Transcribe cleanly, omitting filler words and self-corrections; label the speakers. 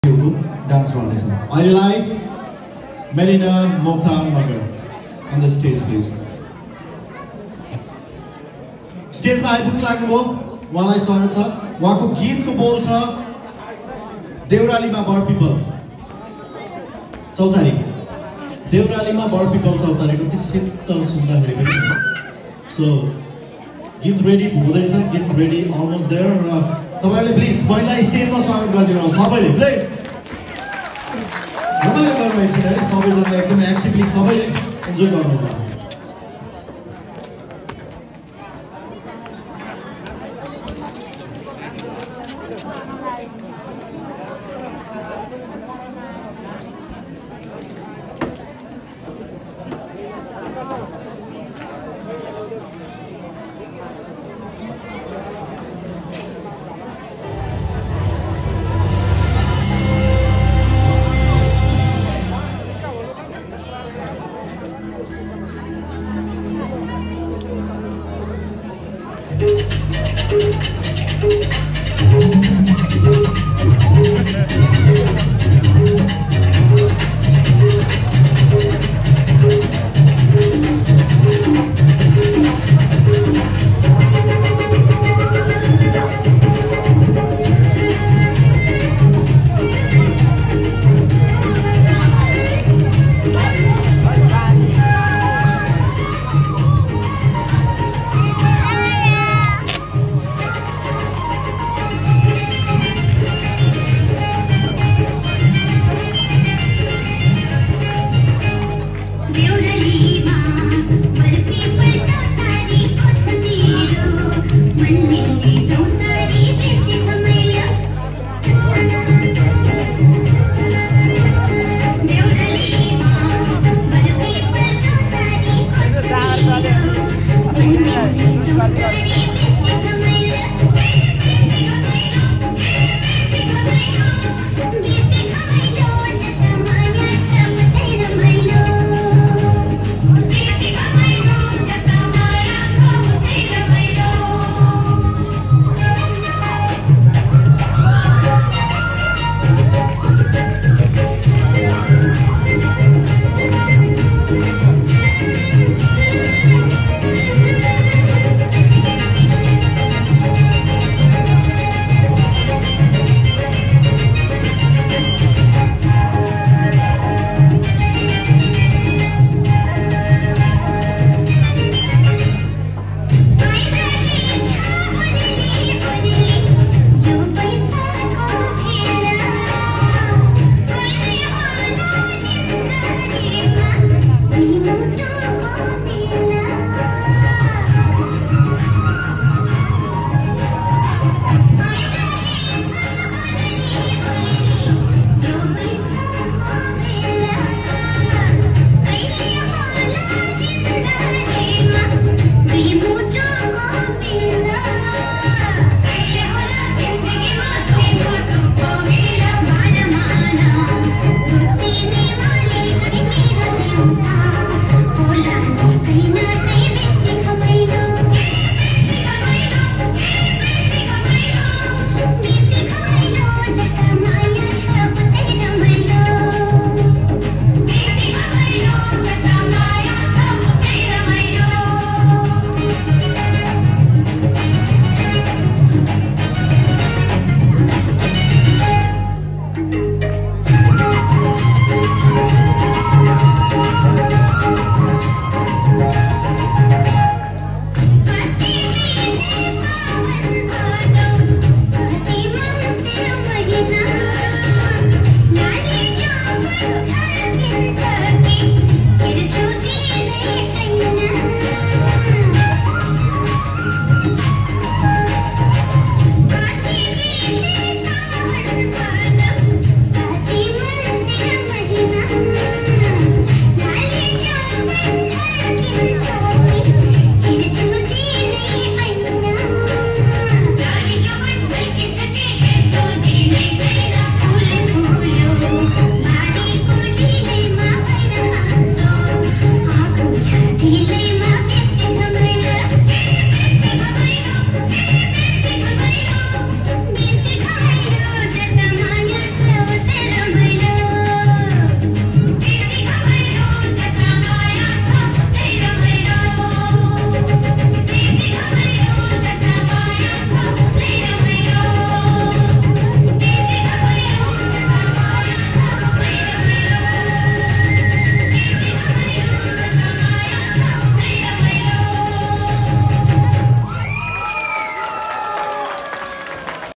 Speaker 1: dance गर्दैछ अहिलेलाई Melina Moktan Magar on the stage please स्टेजमा आइपुग्नु लाग्नुभयो उहाँलाई स्वागत छ उहाँको गीतको बोल छ देउरालीमा बर पिपल चौतारी देउरालीमा बर पिपल चौतारीको त्यो शीतल सुन्दाखेरि पनि सो गीत रेडी हुँदैछ गीत रेडी अलमोस्ट देयर र तपाईहरुले प्लिज पहिला स्टेजमा स्वागत गरिदिनुहोस् सबैले प्लिज रमाइलो गर्नु एकछिन है सबैजना एकदम एक्टिभली सबैले इन्जोय गर्नु